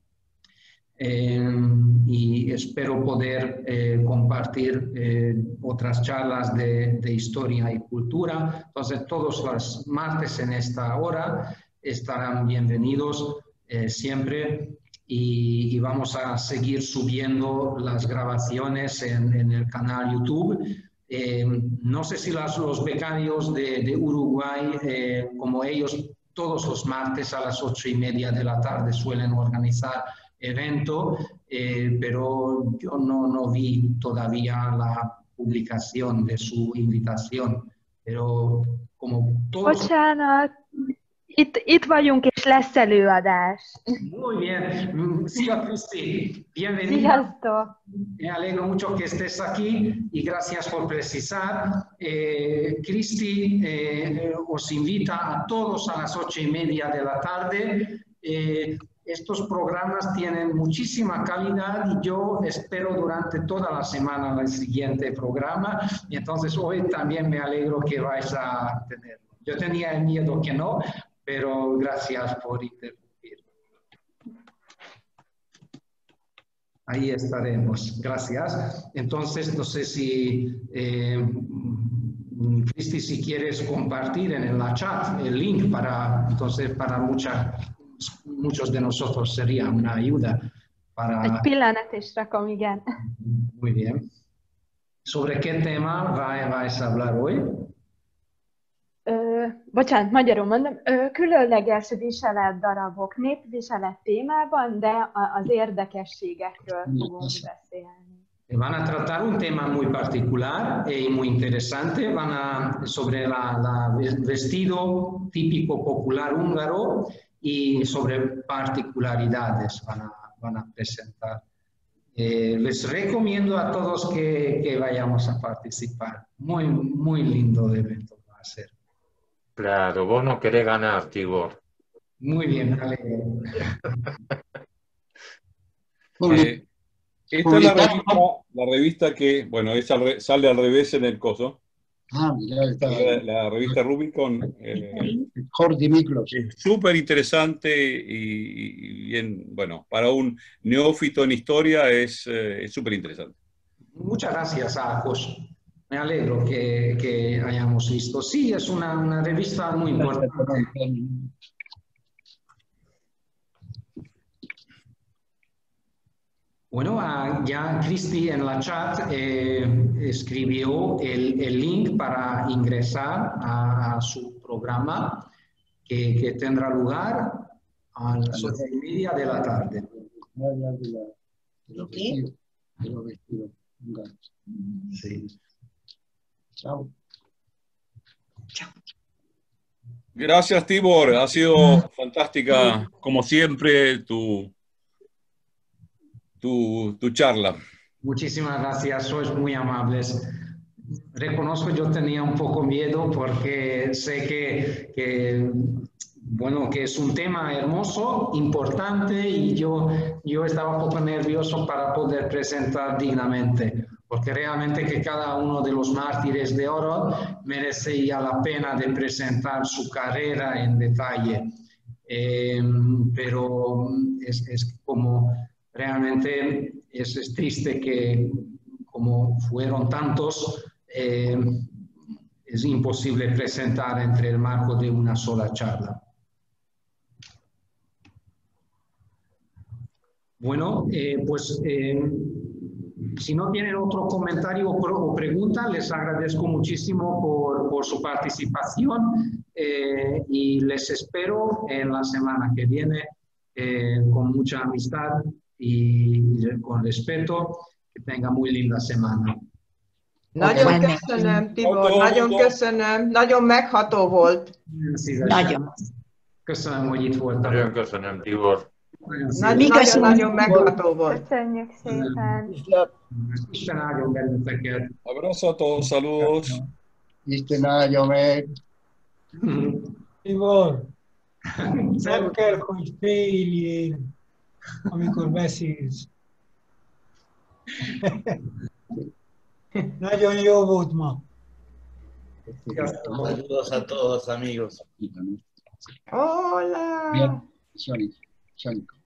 Y espero poder compartir otras charlas de historia y cultura. Entonces, todos los martes en esta hora estarán bienvenidos siempre y vamos a seguir subiendo las grabaciones en el canal YouTube. No sé si los becarios de Uruguay, como ellos, todos los martes a las 8:30 de la tarde suelen organizar evento, pero yo no vi todavía la publicación de su invitación, pero como todos... Bocsánat, itt vagyunk, és lesz előadás. Muy bien. Szia, Cristi. Bienvenida. Sziasztok. Me alegro mucho que estés aquí y gracias por precisar. Cristi os invita a todos a las 8:30 de la tarde. Estos programas tienen muchísima calidad y yo espero durante toda la semana el siguiente programa. Y entonces hoy también me alegro que vais a tenerlo. Yo tenía el miedo que no, pero gracias por interrumpir. Ahí estaremos. Gracias. Entonces, no sé si, Cristi, si quieres compartir en el chat el link para muchos de nosotros sería una ayuda para... Egy pillanat és rakom, igen. Muy bien. ¿Sobre qué tema vais a hablar hoy? Bocsánat, magyarul mondom. Különleges viseletdarabok népviselet témában, de az érdekességekről fogunk beszélni. Van a tratar un tema muy particular y muy interesante. Sobre el vestido típico popular húngaro y sobre particularidades van a presentar. Les recomiendo a todos que vayamos a participar. Muy lindo evento va a ser. Claro, vos no querés ganar, Tibor. Muy bien, me alegro. Esta es la revista que, bueno, sale al revés en el coso. Ah, mirá, está la revista Rubicon. Jordi Miklos. Es súper interesante y bien, bueno, para un neófito en historia es súper interesante. Muchas gracias, Akos. Me alegro que hayamos visto. Sí, es una revista muy importante. Bueno, ya Cristi en la chat escribió el link para ingresar a su programa que tendrá lugar a las 8:30 de la tarde. Sí. Chao. Gracias, Tibor. Ha sido fantástica, como siempre, tu charla. Muchísimas gracias, sois muy amables. Reconozco, yo tenía un poco miedo porque sé que es un tema hermoso, importante, y yo estaba un poco nervioso para poder presentar dignamente, porque realmente que cada uno de los mártires de Orod merecía la pena de presentar su carrera en detalle. Pero es como... Realmente es triste que, como fueron tantos, es imposible presentar entre el marco de una sola charla. Bueno, pues si no tienen otro comentario o pregunta, les agradezco muchísimo por su participación y les espero en la semana que viene con mucha amistad y con respeto. Que tenga muy linda semana. Nagyon köszönöm, Tibor, nagyon köszönöm, nagyon megható volt. Nagyon. Köszönöm, hogy itt voltam. Nagyon köszönöm, Tibor. Nagyon megható volt. Köszönjük szépen. Isten áldjon benneteket. Abrazo a todos, saludos. Isten áldja meg. Tibor, nem kell, hogy féljél, amikor beszélsz. Nagyon jó volt ma. Saludos a todos, amigos. Hola. Bien, Sónico.